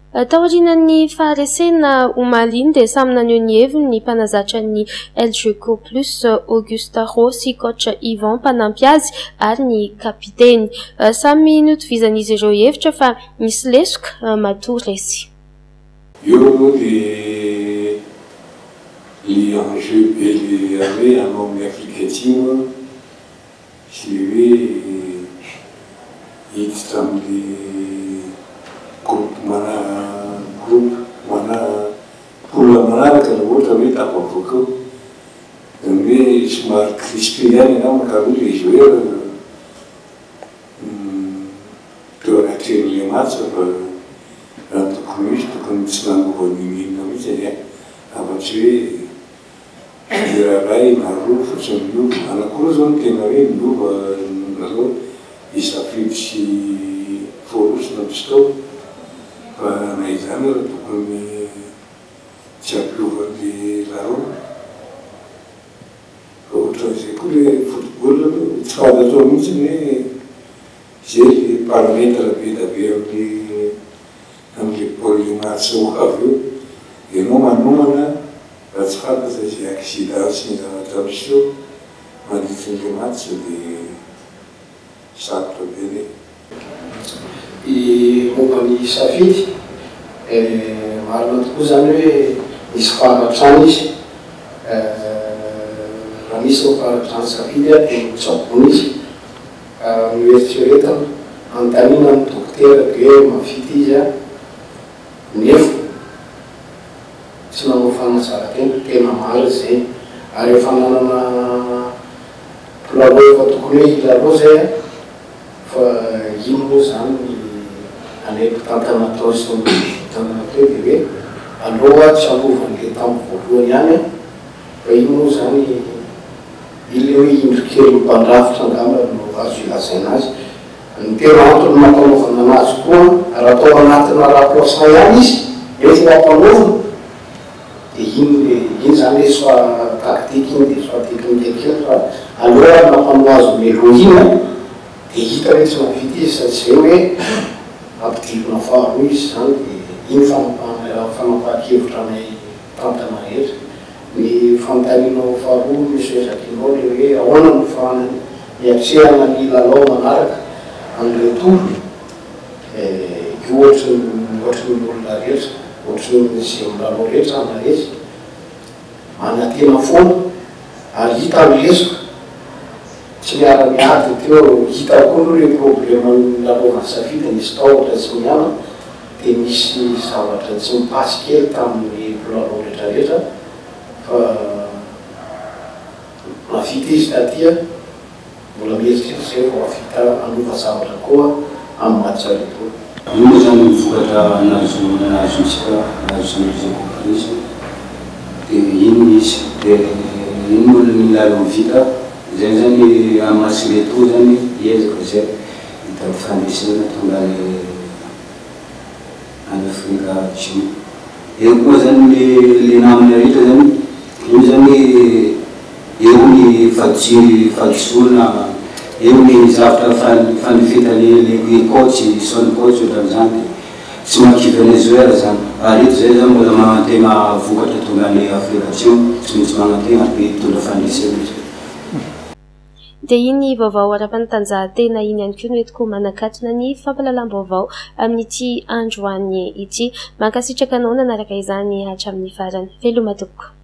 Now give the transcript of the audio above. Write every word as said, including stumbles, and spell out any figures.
Taorian'ny faharesena Omaliny dia samy naneho ny heviny ny mpanazatra ny L G C plus Augusta Rosy, coach Ivan mpanampy azy ary ny kapiteny. Samy notovizan'izy ireo hevitra fa nisy lesoka matory resy. Io les les enjeux et les arrêts en homme applicative, c'est lui il semble groupe mana groupe mana pour la mana que le vote avait à propos mais je m'ai crispé là et là on a vu les joueurs de la télé les matchs dans le communiste comme ça on voit ni ni c'est avant tuer je l'avais marrou sur nous à la cause on tenait nous nous il s'appelle si forus non stop na izany tokony tsy ampiovany lareo ohatra zay koa le football tsy fantatra mihitsy hoe zay le paramètre be da be amin'ny amin'ny baolina match avy eo ianao manomana raha tsy fantatra zay accident sy ny zavatra misy eo mandritrin'le match dia sarotra be le i momban'ny safidy marina tokoa zany hoe misy faratrany izy raha misy ho faratrany safidy a dia mitsabony izy mieritreretana antanina amin'ny dokotera de hoe mafity izy a nefa tsy nanao fanazara-tena tena maro zay ary efa nanana pilalao fa tokony hoe ilalao zay a fa ino moa zany anaiko tantanatao sy tantanatao dia hoe aloha tsy anovany tamin'ny voalohany ihany a fa ino moa zany ile hoe indrokely mpandrafitra angamba no azo ilazaina azy ny tena antony mampanaovana anazy koa raha atao anatina rapporsa ihany izy mety mampanaovana dia ino le ino zany hoe soit tactique iny dia soit technique kely fa aloha mampanao azy meloina dia hita hoe tsy mahavita izy sady zay hoe ampidirina faharoa izy zany dia iny fanapahan-kevitra anay tantana rehetra ny fanontanianao faharoa misy resakinao le hoe ahoana no fa miatrehana ny lalao manaraka an'ireo tolo io ohatry ohatry ny olona rehetra ohatry ny zay milalao rehetra ana rezy manatena foana ary hita milesoka tsy miara-miady teo hita koa aloha le problema lalaovany safidy nisy tao ohatra tsy miana dia misy zavatra tsy mipasy kely tamin'ny mpilalao rehetrarehetra fa mavita izy tatya mbola mieritreritry zay fa mavita anova zavatra koa amin'ny matsareto io moa zany mivokatra nazo nazontsika nazo san'izay izy dia ino izy dia ino moa ny lalao vita zay zany amasyreto zany iezaka zay hita fandresena tonga any Afrika Atsimo eo koa zany le namana rehetra zany io zany eo ny fadisory fadisorona eo ny zavatra fanifetany le coach son coach ohatran'izany tsy makivy venezuela zany ary eto zay zany mbola manantena vokatra tonga any Afrika Atsimo tsy maintsy manantena be mitondra fandresena izy. Dia iny vaovao ara-panatanjahantena iny ihany koa no entiko manakatona ny fampalalam-baovao amin'ity androany ity. Mankasitraka anao nanaraka izany hatramin'ny farany. Veloma tompoko.